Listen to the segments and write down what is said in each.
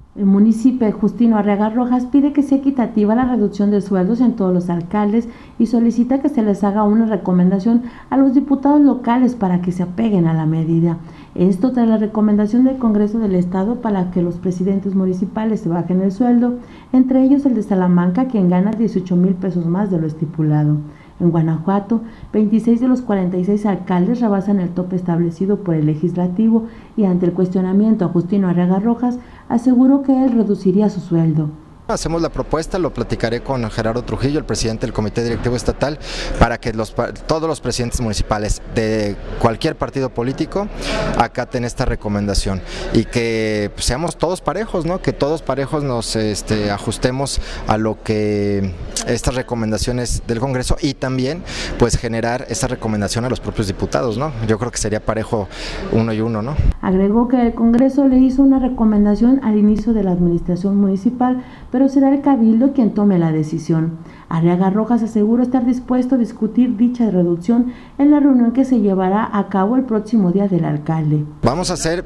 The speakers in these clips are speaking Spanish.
El municipio Justino Arriaga Rojas pide que sea equitativa la reducción de sueldos en todos los alcaldes y solicita que se les haga una recomendación a los diputados locales para que se apeguen a la medida. Esto tras la recomendación del Congreso del Estado para que los presidentes municipales se bajen el sueldo, entre ellos el de Salamanca, quien gana 18,000 pesos más de lo estipulado. En Guanajuato, 26 de los 46 alcaldes rebasan el tope establecido por el legislativo y ante el cuestionamiento a Justino Arriaga Rojas aseguró que él reduciría su sueldo. Hacemos la propuesta, lo platicaré con Gerardo Trujillo, el presidente del Comité Directivo Estatal, para que todos los presidentes municipales de cualquier partido político acaten esta recomendación y que pues, seamos todos parejos, ¿no? Que todos parejos nos ajustemos a lo que estas recomendaciones del Congreso y también pues generar esa recomendación a los propios diputados, ¿no? Yo creo que sería parejo uno y uno, ¿no? Agregó que el Congreso le hizo una recomendación al inicio de la administración municipal, pero será el Cabildo quien tome la decisión. Arriaga Rojas aseguró estar dispuesto a discutir dicha reducción en la reunión que se llevará a cabo el próximo día del alcalde. Vamos a hacer,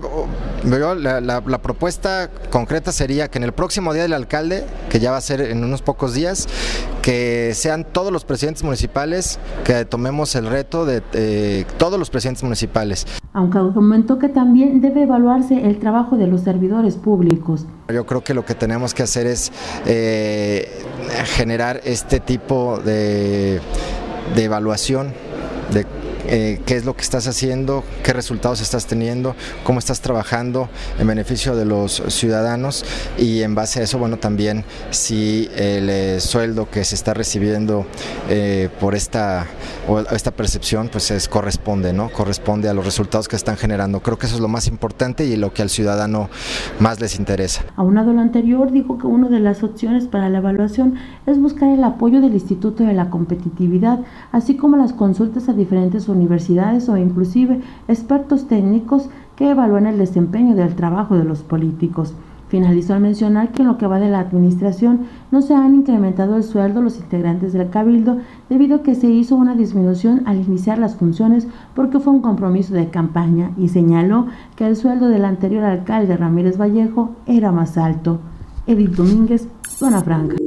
la propuesta concreta sería que en el próximo día del alcalde, que ya va a ser en unos pocos días, que sean todos los presidentes municipales, que tomemos el reto de todos los presidentes municipales. Aunque argumentó que también debe evaluarse el trabajo de los servidores públicos. Yo creo que lo que tenemos que hacer es generar este tipo de evaluación de qué es lo que estás haciendo, qué resultados estás teniendo, cómo estás trabajando en beneficio de los ciudadanos y en base a eso, bueno, también si el sueldo que se está recibiendo por esta percepción pues corresponde, ¿no? Corresponde a los resultados que están generando. Creo que eso es lo más importante y lo que al ciudadano más les interesa. Aunado a lo anterior, dijo que una de las opciones para la evaluación es buscar el apoyo del Instituto de la Competitividad, así como las consultas a diferentes universidades o inclusive expertos técnicos que evalúen el desempeño del trabajo de los políticos. Finalizó al mencionar que en lo que va de la administración no se han incrementado el sueldo los integrantes del Cabildo debido a que se hizo una disminución al iniciar las funciones porque fue un compromiso de campaña y señaló que el sueldo del anterior alcalde Ramírez Vallejo era más alto. Edith Domínguez, Zona Franca.